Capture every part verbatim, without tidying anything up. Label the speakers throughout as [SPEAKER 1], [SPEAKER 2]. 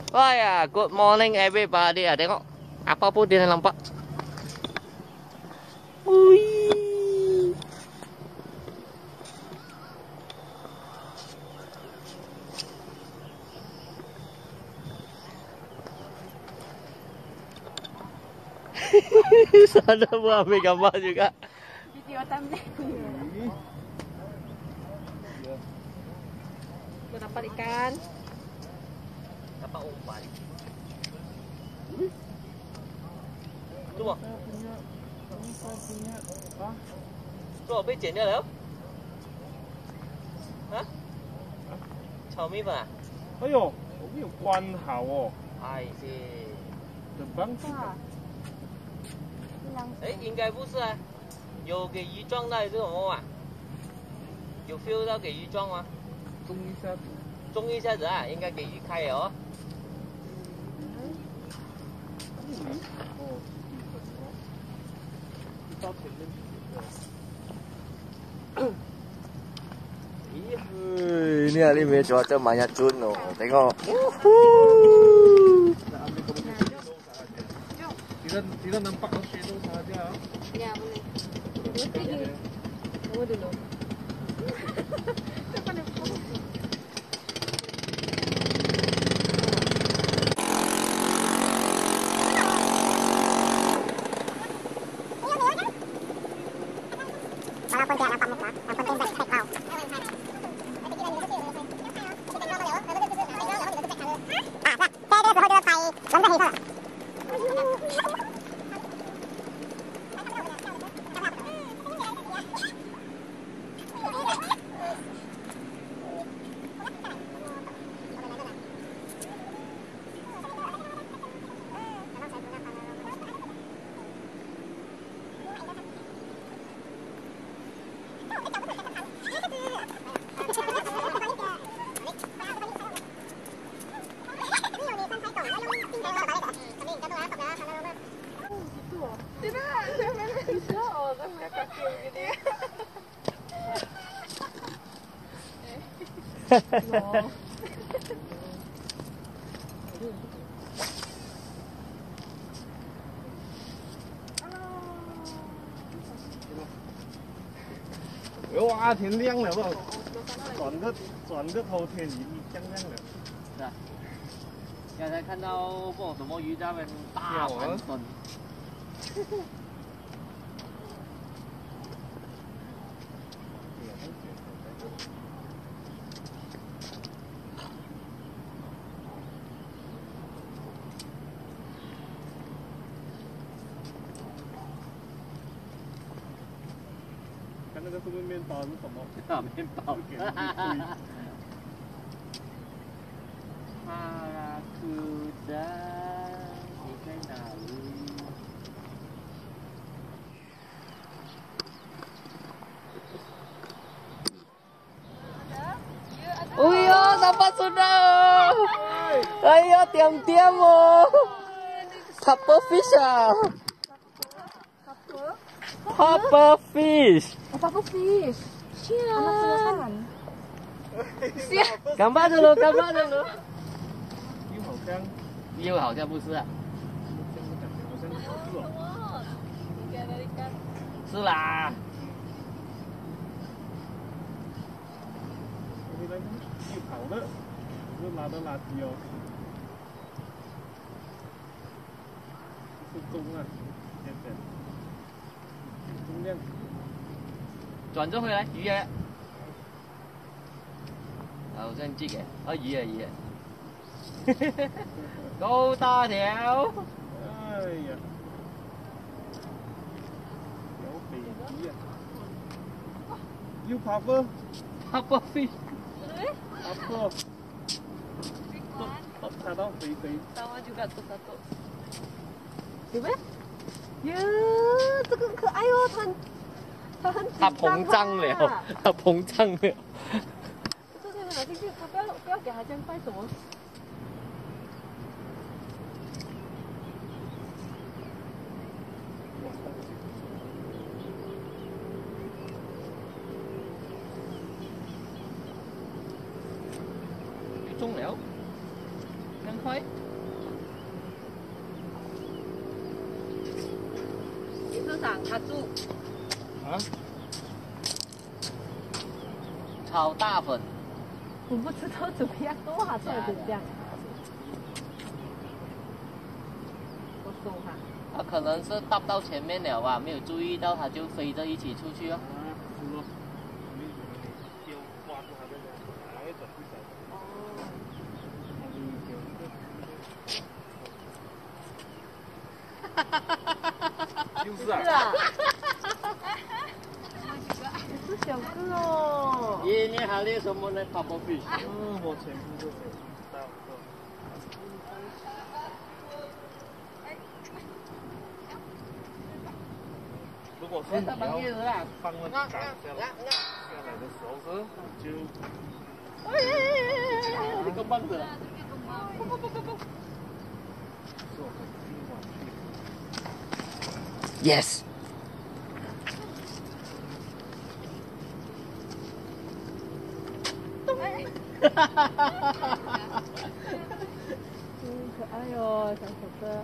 [SPEAKER 1] Wah ya, good morning everybody. Ah, tengok apa pun dia nampak. Ui. Sana pun ambil gambar juga.
[SPEAKER 2] Video thumbnail. Kau dapat ikan.
[SPEAKER 1] Dapat umpan. Tu apa? Tu apa剪掉了？啊？炒米粉啊？
[SPEAKER 3] 哎呦，我没有关好哦。
[SPEAKER 1] 哎是。
[SPEAKER 3] 很棒。
[SPEAKER 1] 哎，应该不是啊。有给鱼撞到这种吗？有 feel 到给鱼撞吗？
[SPEAKER 3] 中一下子。
[SPEAKER 1] 中一下子啊，应该给鱼开了哦。
[SPEAKER 3] 哦，到前面去。
[SPEAKER 1] Ini hari ni cuaca banyak cuno. Tengok.
[SPEAKER 3] Tidak tidak nampak shadow saja.
[SPEAKER 2] Ya boleh. Boleh. Tunggu dulu.
[SPEAKER 4] Walaupun tidak nampak muka, yang penting backpack kau. À, ra, cái cái hồi đưa thầy vẫn có gì thôi.
[SPEAKER 2] Tidak, saya main bisa. Orang punya kaki begini. No.
[SPEAKER 3] 哇，天亮了吧？转个转个头天已经亮亮了。
[SPEAKER 1] 是啊。刚才看到不懂什么鱼在那边大盘孙。
[SPEAKER 3] 看那个是不是面包是什么？
[SPEAKER 1] 啊，面包。哈拉库达，你在哪里？Oh ya, dapat sudah. Ayo tiam-tiam oh. Puffer fish ah. Puffer fish.
[SPEAKER 2] Puffer fish. Siap. Anak penasaran.
[SPEAKER 1] Siap. Gambar dulu, gambar dulu.
[SPEAKER 3] 又好像，
[SPEAKER 1] 又好像不是啊。
[SPEAKER 3] 好像是哦。
[SPEAKER 1] 是啦。
[SPEAKER 3] 又跑了，又拉到垃圾哦。是中啊，现在中量。
[SPEAKER 1] 轉咗去啦，魚嘅。好像知嘅，啊魚啊魚啊。高大條。
[SPEAKER 3] 哎呀，有肥魚啊！要拍波，
[SPEAKER 1] Puffer fish.
[SPEAKER 3] apa? Tak tahu free-free.
[SPEAKER 2] Sama juga tuh satu. Coba. Ya,这个可爱哦，它它很
[SPEAKER 1] 它膨脹了，它膨脹了。
[SPEAKER 2] 这个拿进去，不要不要给它这样拜什么。
[SPEAKER 1] 中了，香
[SPEAKER 2] 会。市长他住
[SPEAKER 3] 啊？
[SPEAKER 1] 炒大粉。
[SPEAKER 2] 我不知道怎么样做，他做成这样。我送他。
[SPEAKER 1] 他可能是搭到前面了吧，没有注意到，他就飞着一起出去哦。
[SPEAKER 3] 就是啊。
[SPEAKER 2] 也是小个哦。
[SPEAKER 1] Ini halnya semua naik papa fish。
[SPEAKER 3] 嗯，我全部都是大个。如果是你要放那杆下来下来的时候是就，
[SPEAKER 1] 这个棒子。Yes。
[SPEAKER 2] 哈哈哈哈哈哈！嗯，可爱哦，小小个。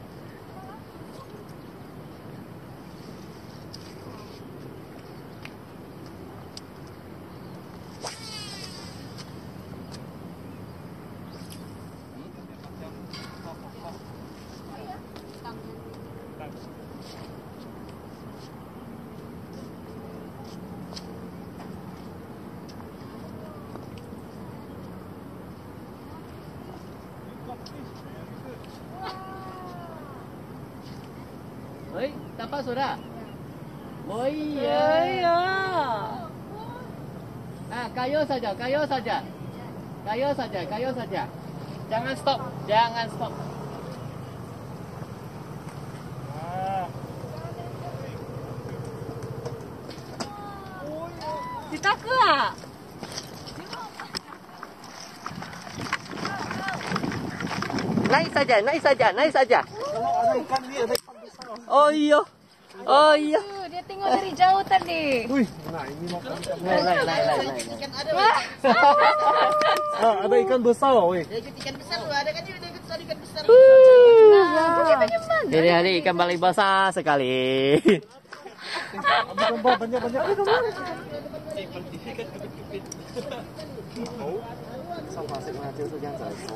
[SPEAKER 1] Eh, dapat sudah? Oh iya.
[SPEAKER 2] iya.
[SPEAKER 1] Ah, kayu saja, kayu saja. Kayu saja, kayu saja. Jangan stop, jangan stop.
[SPEAKER 2] Kita ke ah?
[SPEAKER 1] Naik saja, naik saja, naik saja.
[SPEAKER 3] Kalau ada ikan ini ada ikan besar.
[SPEAKER 1] Oh iya. Oh iya.
[SPEAKER 2] Dia tengok dari jauh tadi.
[SPEAKER 3] Wih, nah ini makan ikan.
[SPEAKER 1] Naik, naik, naik, naik, naik.
[SPEAKER 5] Ikan ada, weh.
[SPEAKER 3] Ah, ada ikan besar loh, weh.
[SPEAKER 5] Dia ikut ikan besar loh, ada kan dia ikut besar ikan besar.
[SPEAKER 1] Ini hari ikan paling besar sekali.
[SPEAKER 3] Ambil gambar banyak-banyak. Ambil gambar. Oh, 上法式呢就是这样子头。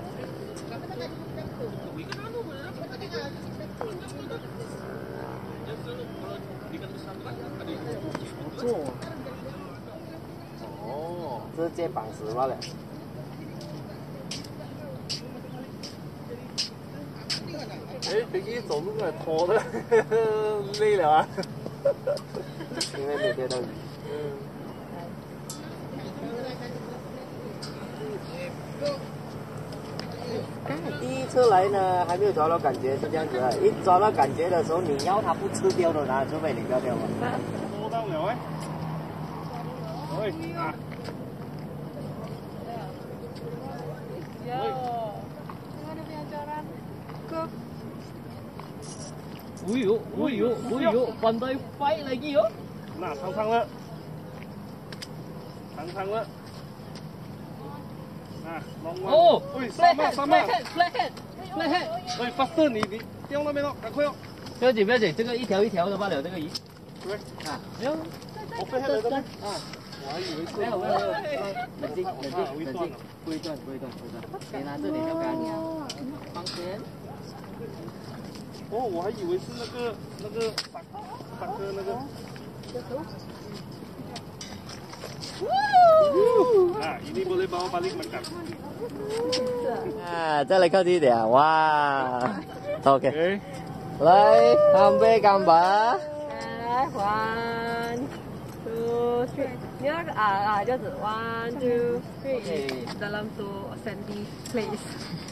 [SPEAKER 3] 做哦，这是接绑石罢了。哎，飞机走路来拖的，累了啊。因为没接到鱼。嗯。第一次来呢，还没有抓到感觉是这样子的，一抓到感觉的时候，你要它不吃掉的呢，除非你不要掉嘛。捉到了哎！喂啊！
[SPEAKER 1] Oh yo, oh yo, oh yo, pandai fight lagi yo.
[SPEAKER 3] Nah, 长长了，长长了。啊，龙王。
[SPEAKER 1] 哦，
[SPEAKER 3] 喂，上嘛上嘛。
[SPEAKER 1] flathead, flathead。
[SPEAKER 3] 喂 ，faster， 你你掉那边了，赶快哦。
[SPEAKER 1] 不要紧不要紧，这个一条一条的罢了，这个鱼。
[SPEAKER 3] 对。
[SPEAKER 1] 啊，没有。
[SPEAKER 3] 我飞下来的吗？啊，我还以为是。
[SPEAKER 1] 没有没有没有。冷静冷静冷静，不会断不会断不会断。你拿这里钓竿，放钱。
[SPEAKER 3] 哦，我还以为是那个那个三三个那个。啊，ini boleh bawa balik makan。
[SPEAKER 1] 啊，再来靠近一点，哇 ，OK， 来，ambil gambar。
[SPEAKER 2] 来 ，one two three， 你那个啊啊，这样子 one two three， dalam tu sandy place。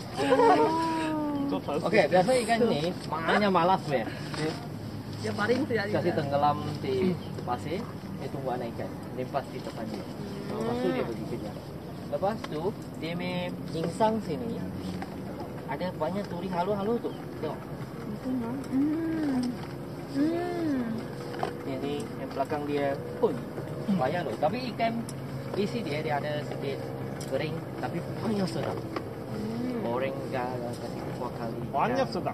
[SPEAKER 1] Oke, biasa ikan ini makanya malas ya.
[SPEAKER 2] Dia baring tu jadi.
[SPEAKER 1] Kasih tenggelam di pasir, dia tunggu anak ikan. Lepas di depannya. Lepas tu dia pergi kejar. Lepas tu dia main jingsang sini. Ada banyak turi halu-halu tu. Tengok.
[SPEAKER 2] Hmm. Hmm.
[SPEAKER 1] Ini yang belakang dia pun banyak loh. Tapi ikan isi dia dia ada sedikit kering, tapi banyak sedap. goreng enggak, kasih kuah kari.
[SPEAKER 3] Banyak sudah.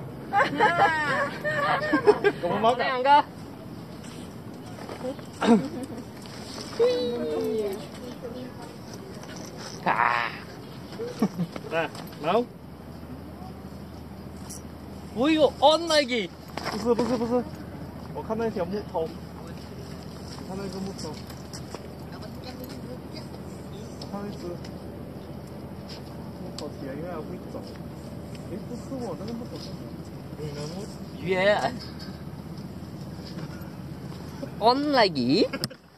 [SPEAKER 3] Kamu mau
[SPEAKER 1] Mana
[SPEAKER 3] tak?
[SPEAKER 1] Angga? Ah.
[SPEAKER 3] Nah, mau?
[SPEAKER 1] 哎呦，on lagi.
[SPEAKER 3] 不是不是不是，我看那条木头，我看那个木头，我看那只木头起来应该还会走。诶，不是我那个木头是你的木头。
[SPEAKER 1] 约 on lagi.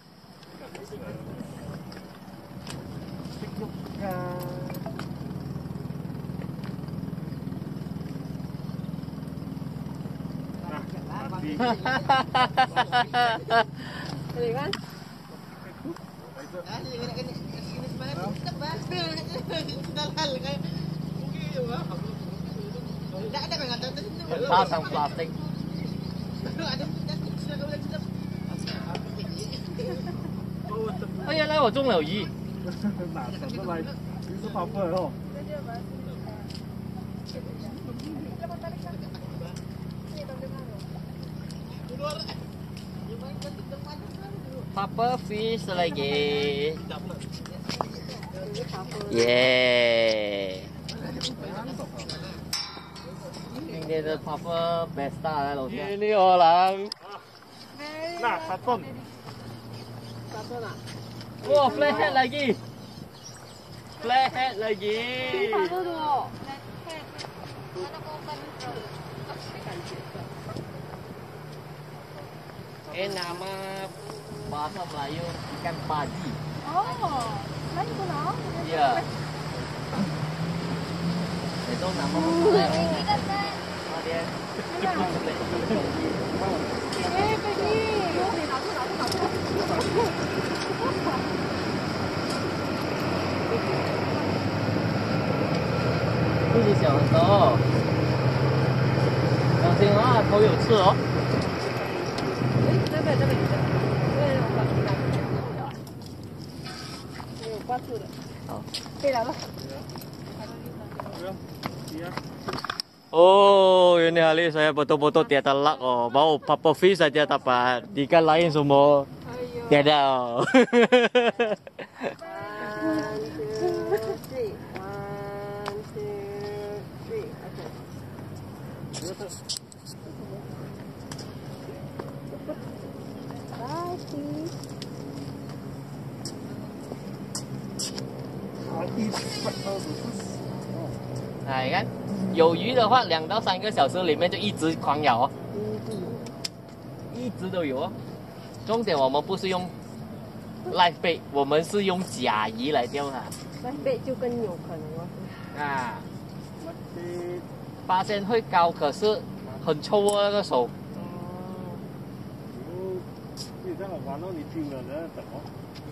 [SPEAKER 2] Jadi kan?
[SPEAKER 5] Ah, sini kena sini semangat kita bahas. Halal kayak mungkin ya, Pak. Enggak ada kan kata tadi.
[SPEAKER 1] Pasang plastik.
[SPEAKER 5] Ada plastik sudah kau bilang sudah.
[SPEAKER 1] 哎呀，来我中了鱼。
[SPEAKER 3] 哪想得来？你是跑步哦。
[SPEAKER 1] Papa fish lagi. Yeah. Ini ada Papa Besta lah loh. Ini orang.
[SPEAKER 3] Nah, satu.
[SPEAKER 2] Satu nak.
[SPEAKER 1] Wah, flathead lagi. Flathead lagi.
[SPEAKER 2] Satu tu.
[SPEAKER 1] Eh, nama bahasa Melayu ikan padi.
[SPEAKER 2] Oh, mana tu nak?
[SPEAKER 1] Ya. Itu nama Melayu. Oh, dia.
[SPEAKER 2] Eh, pergi. Ni nak tu, nak tu, nak tu.
[SPEAKER 1] 自己小的时候，小心啊，头有刺哦。
[SPEAKER 2] 哎，这边，这边，这边，这边有挂住的。有挂住的。
[SPEAKER 1] 好。
[SPEAKER 2] 可以来了。
[SPEAKER 1] Oh, ini hari saya betul-betul tiada luck oh. Baru papa fish saja dapat. Ikan lain semua tiada. Oh.
[SPEAKER 2] One, two, three. One, two, three. Okay. Bye, please.
[SPEAKER 1] 哎，你看，有鱼的话，两到三个小时里面就一直狂咬哦，一直都有哦。重点我们不是用 live bait，我们是用假鱼来钓它。
[SPEAKER 2] 来背就更有可能了。
[SPEAKER 1] 啊，发现会高，可是很臭哦，那个手。
[SPEAKER 2] 哦。
[SPEAKER 3] 你这样玩到你丢了，人家怎么？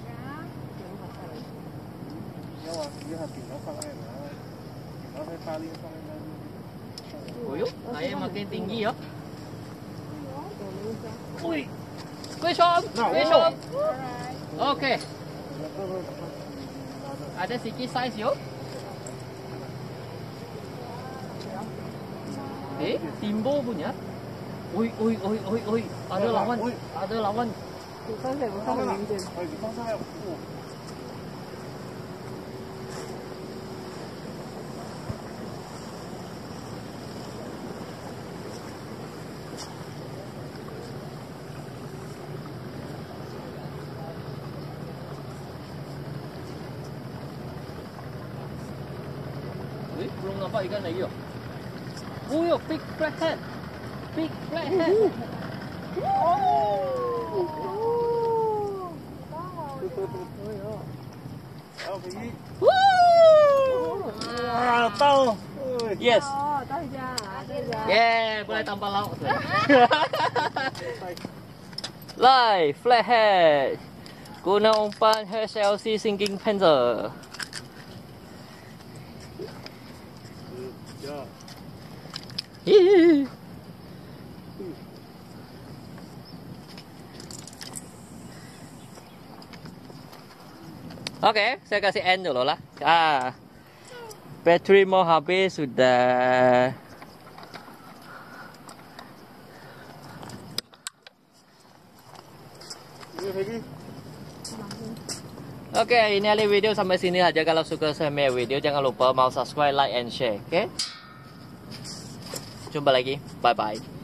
[SPEAKER 3] 要啊，你还顶到放在哪？顶到在大力放在那。
[SPEAKER 1] Oh yuk, saya makin tinggi ya. Ui, fish on, fish on. Oke. Ada sikit size yo. Eh, Timbo punya. Ui, ui, ui, ui, ui. Ada lawan, ada lawan.
[SPEAKER 2] 你放水，我放很明显。
[SPEAKER 3] 哎，你放上来，哦。
[SPEAKER 1] Wih, belum nampak ikan lagi yo. Oh yo, big flathead. Big flathead. Woo!
[SPEAKER 3] Ah, tahu.
[SPEAKER 1] Yes.
[SPEAKER 2] Oh, tahu je. Ada je.
[SPEAKER 1] Yeah, boleh tambah lauk. Live flathead. Guna umpan H L C Sinking Panther. Hihi. Oke, saya kasih end dulu lah. Ah. Bateri mau habis sudah. Oke, okay, ini adalah video sampai sini aja. Kalau suka sama video, jangan lupa mau subscribe, like, and share. Oke? Okay? Jumpa lagi. Bye bye.